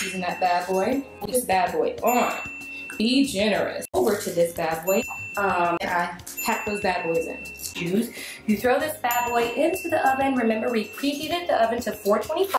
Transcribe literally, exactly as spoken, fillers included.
season that bad boy. This bad boy on. Be generous. Over to this bad boy. Um, and I pack those bad boys in. Excuse. You throw this bad boy into the oven. Remember, we preheated the oven to four twenty-five.